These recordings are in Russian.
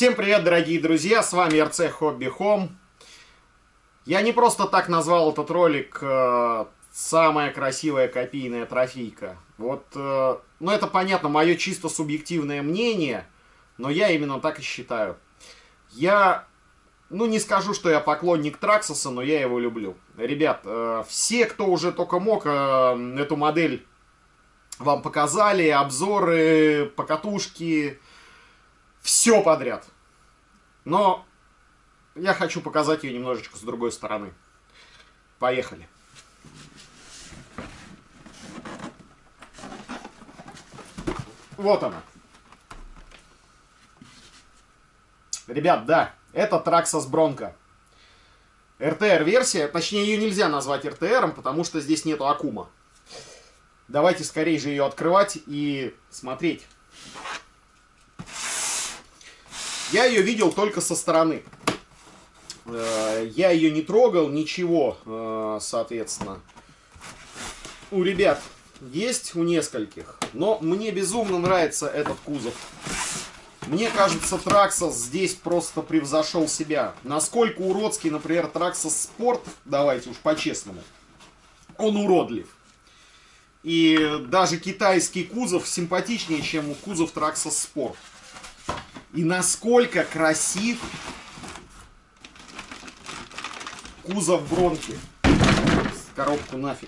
Всем привет, дорогие друзья, с вами РЦ Hobby Home. Я не просто так назвал этот ролик «Самая красивая копийная трофейка». Ну это понятно, мое чисто субъективное мнение, но я именно так и считаю. Не скажу, что я поклонник Траксоса, но я его люблю. Ребят, все, кто уже только мог, эту модель вам показали, обзоры, покатушки, все подряд. Но я хочу показать ее немножечко с другой стороны. Поехали. Вот она. Ребят, да, это Traxxas Bronco. РТР-версия, точнее ее нельзя назвать РТРом, потому что здесь нету Акума. Давайте скорее же ее открывать и смотреть. Я ее видел только со стороны. Я ее не трогал, ничего, соответственно. У ребят есть, у нескольких. Но мне безумно нравится этот кузов. Мне кажется, Traxxas здесь просто превзошел себя. Насколько уродский, например, Traxxas Sport, давайте уж по-честному, он уродлив. И даже китайский кузов симпатичнее, чем кузов Traxxas Sport. И насколько красив кузов Бронки. Коробку нафиг.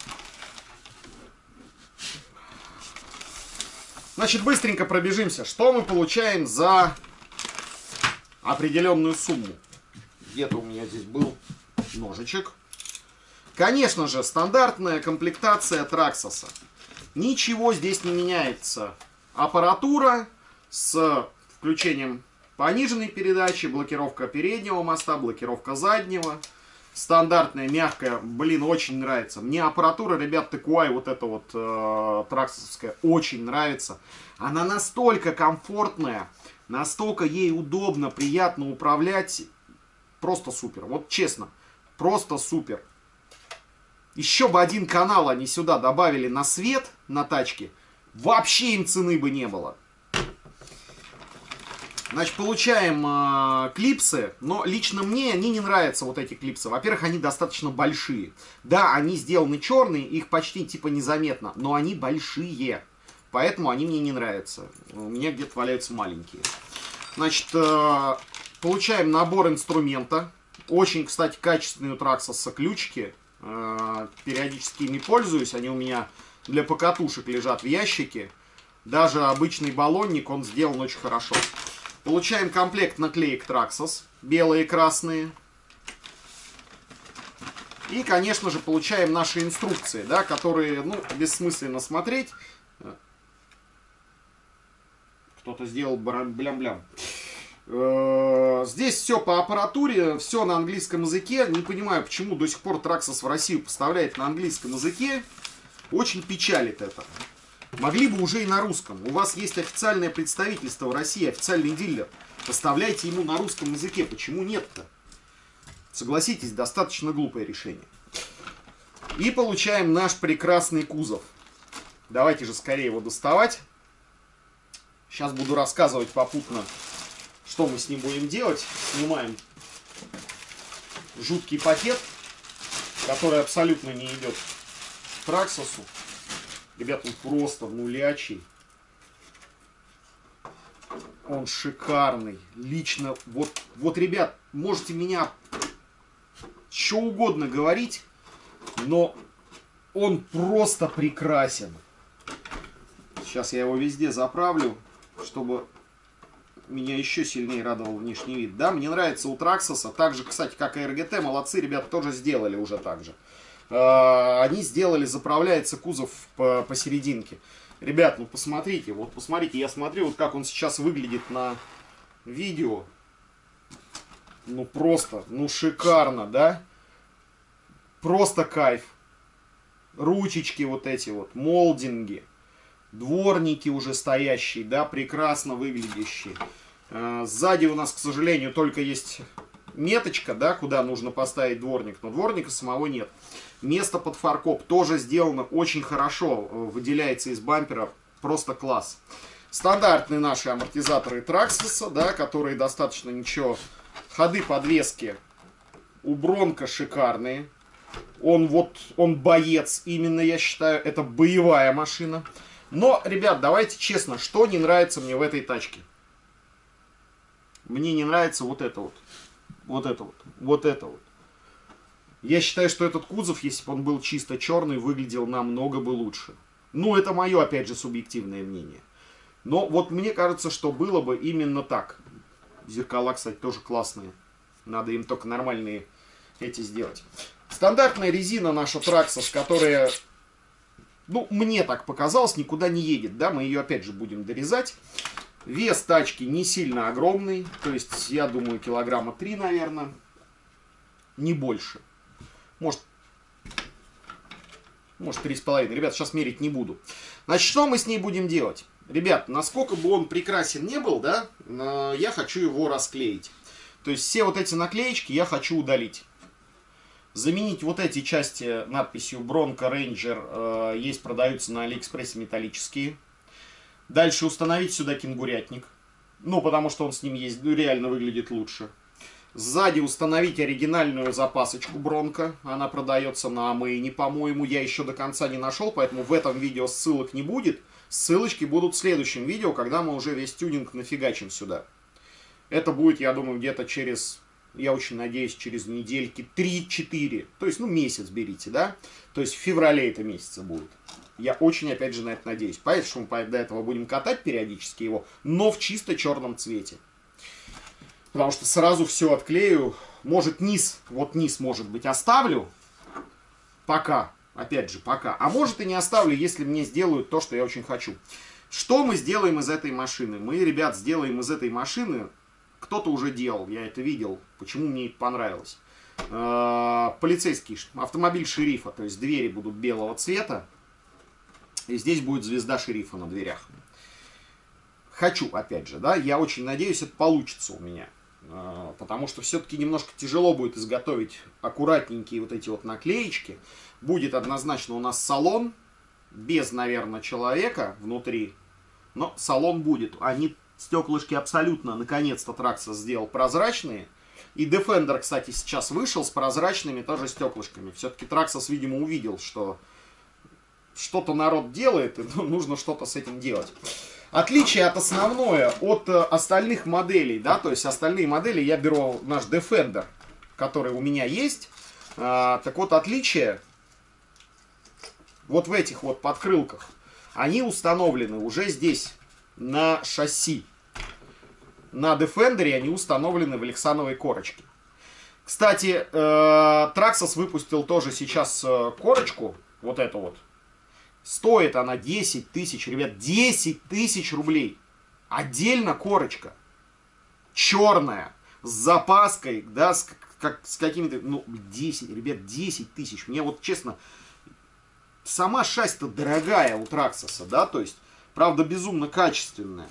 Значит, быстренько пробежимся. Что мы получаем за определенную сумму? Где-то у меня здесь был ножичек. Конечно же, стандартная комплектация Traxxas. Ничего здесь не меняется. Аппаратура с включением пониженной передачи, блокировка переднего моста, блокировка заднего. Стандартная, мягкая, блин, очень нравится. Мне аппаратура, ребят, TQI, вот эта вот траксовская, очень нравится. Она настолько комфортная, настолько ей удобно, приятно управлять. Просто супер. Вот честно, просто супер. Еще бы один канал они сюда добавили на свет, на тачке. Вообще им цены бы не было. Значит, получаем клипсы, но лично мне они не нравятся, вот эти клипсы. Во-первых, они достаточно большие. Да, они сделаны черные, их почти типа незаметно, но они большие. Поэтому они мне не нравятся. У меня где-то валяются маленькие. Значит, получаем набор инструмента. Очень, кстати, качественные у Traxxas ключики. Периодически ими пользуюсь. Они у меня для покатушек лежат в ящике. Даже обычный баллонник, он сделан очень хорошо. Получаем комплект наклеек Traxxas, белые и красные. И, конечно же, получаем наши инструкции, да, которые, бессмысленно смотреть. Кто-то сделал блям-блям. Здесь все по аппаратуре, все на английском языке. Не понимаю, почему до сих пор Traxxas в Россию поставляет на английском языке. Очень печалит это. Могли бы уже и на русском. У вас есть официальное представительство в России, официальный дилер. Поставляйте ему на русском языке. Почему нет-то? Согласитесь, достаточно глупое решение. И получаем наш прекрасный кузов. Давайте же скорее его доставать. Сейчас буду рассказывать попутно, что мы с ним будем делать. Снимаем жуткий пакет, который абсолютно не идет к Traxxas'у. Ребят, он просто нулячий. Он шикарный. Лично, вот, ребят, можете меня что угодно говорить, но он просто прекрасен. Сейчас я его везде заправлю, чтобы меня еще сильнее радовал внешний вид. Да, мне нравится у Traxxas'а, так же, кстати, как и РГТ, молодцы, ребят, тоже сделали уже так же. Они сделали, заправляется кузов посерединке. Ребят, ну посмотрите, вот посмотрите, я смотрю, вот как он сейчас выглядит на видео. Ну просто, ну шикарно, да? Просто кайф. Ручечки вот эти вот, молдинги. Дворники уже стоящие, да, прекрасно выглядящие. Сзади у нас, к сожалению, только есть меточка, да, куда нужно поставить дворник, но дворника самого нет. Место под фаркоп тоже сделано очень хорошо, выделяется из бампера, просто класс. Стандартные наши амортизаторы Traxxas, да, которые достаточно ничего. Ходы подвески у Бронко шикарные. Он боец, именно я считаю, это боевая машина. Но, ребят, давайте честно, что не нравится мне в этой тачке? Мне не нравится вот это вот. Вот это вот. Вот это вот. Я считаю, что этот кузов, если бы он был чисто черный, выглядел намного бы лучше. Ну, это мое, опять же, субъективное мнение. Но вот мне кажется, что было бы именно так. Зеркала, кстати, тоже классные. Надо им только нормальные эти сделать. Стандартная резина наша Traxxas, которая, ну, мне так показалось, никуда не едет. Да, мы ее опять же будем дорезать. Вес тачки не сильно огромный. То есть, я думаю, килограмма 3, наверное. Не больше. Может 3,5. Ребят, сейчас мерить не буду. Значит, что мы с ней будем делать? Ребят, насколько бы он прекрасен не был, да, я хочу его расклеить. То есть все вот эти наклеечки я хочу удалить. Заменить вот эти части надписью Bronco Ranger, есть, продаются на Алиэкспрессе металлические. Дальше установить сюда кенгурятник. Ну, потому что он с ним есть, ну, реально выглядит лучше. Сзади установить оригинальную запасочку Бронко. Она продается на Амейне, по-моему. Я еще до конца не нашел, поэтому в этом видео ссылок не будет. Ссылочки будут в следующем видео, когда мы уже весь тюнинг нафигачим сюда. Это будет, я думаю, где-то через, я очень надеюсь, через недельки 3-4. То есть, ну, месяц берите, да? То есть в феврале это месяца будет. Я очень, опять же, на это надеюсь. Поэтому до этого будем катать периодически его, но в чисто черном цвете. Потому что сразу все отклею. Может низ, вот низ, может быть, оставлю. Пока. Опять же, пока. А может и не оставлю, если мне сделают то, что я очень хочу. Что мы сделаем из этой машины? Мы, ребят, сделаем из этой машины... Кто-то уже делал, я это видел. Почему мне это понравилось? Полицейский автомобиль шерифа. То есть двери будут белого цвета. И здесь будет звезда шерифа на дверях. Хочу, опять же, да. Я очень надеюсь, это получится у меня. Потому что все-таки немножко тяжело будет изготовить аккуратненькие вот эти вот наклеечки. Будет однозначно у нас салон. Без, наверное, человека внутри. Но салон будет. Они, стеклышки, абсолютно, наконец-то Traxxas сделал прозрачные. И Defender, кстати, сейчас вышел с прозрачными тоже стеклышками. Все-таки Traxxas, видимо, увидел, что что-то народ делает, и нужно что-то с этим делать. Отличие от основное, от остальных моделей, да, то есть остальные модели, я беру наш Defender, который у меня есть. Так вот, отличие вот в этих вот подкрылках, они установлены уже здесь, на шасси. На Defender они установлены в алексановой корочке. Кстати, Traxxas выпустил тоже сейчас корочку, вот эту вот. Стоит она 10 тысяч, ребят, 10 тысяч рублей. Отдельно корочка. Черная. С запаской, да, с какими-то, ну, 10, ребят, 10 тысяч. Мне вот, честно, сама шасси-то дорогая у Traxxas, да, то есть, правда, безумно качественная.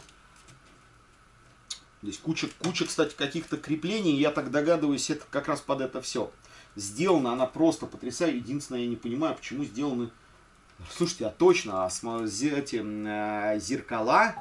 Здесь куча, кстати, каких-то креплений, я так догадываюсь, это как раз под это все. Сделана она просто потрясающе. Единственное, я не понимаю, почему сделаны... Слушайте, а точно, эти зеркала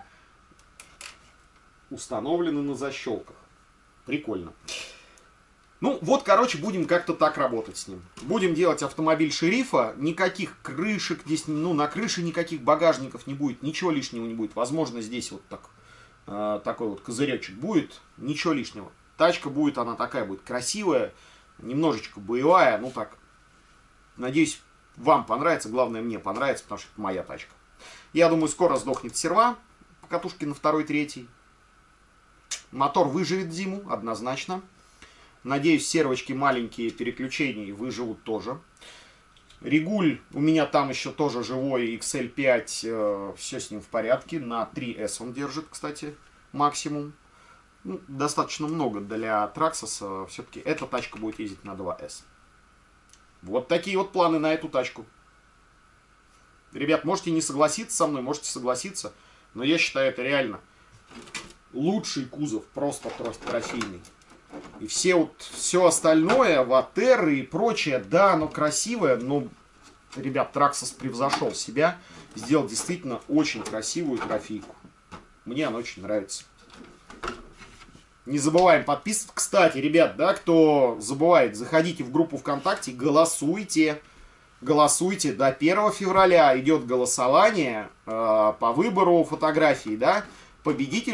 установлены на защелках. Прикольно. Ну, вот, короче, будем как-то так работать с ним. Будем делать автомобиль шерифа. Никаких крышек здесь, ну, на крыше никаких багажников не будет. Ничего лишнего не будет. Возможно, здесь вот так, такой вот козыречек будет. Ничего лишнего. Тачка будет, она такая будет красивая. Немножечко боевая. Ну, так, надеюсь, вам понравится, главное мне понравится, потому что это моя тачка. Я думаю, скоро сдохнет серва по катушке на 2-3. Мотор выживет зиму, однозначно. Надеюсь, сервочки маленькие переключений выживут тоже. Регуль у меня там еще тоже живой, XL5, все с ним в порядке. На 3S он держит, кстати, максимум. Ну, достаточно много для Traxxas. Все-таки эта тачка будет ездить на 2S. Вот такие вот планы на эту тачку. Ребят, можете не согласиться со мной, можете согласиться. Но я считаю, это реально лучший кузов, просто трофейный. И все остальное, ватеры и прочее, да, оно красивое, но, ребят, Traxxas превзошел себя. Сделал действительно очень красивую трофейку. Мне оно очень нравится. Не забываем подписываться. Кстати, ребят, да, кто забывает, заходите в группу ВКонтакте, голосуйте. Голосуйте. До 1 февраля идет голосование по выбору фотографий, да. Победитель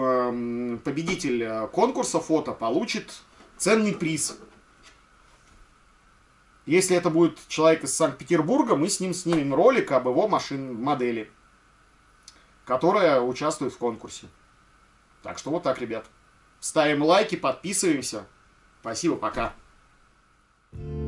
конкурса фото получит ценный приз. Если это будет человек из Санкт-Петербурга, мы с ним снимем ролик об его модели, которая участвует в конкурсе. Так что вот так, ребят. Ставим лайки, подписываемся. Спасибо, пока.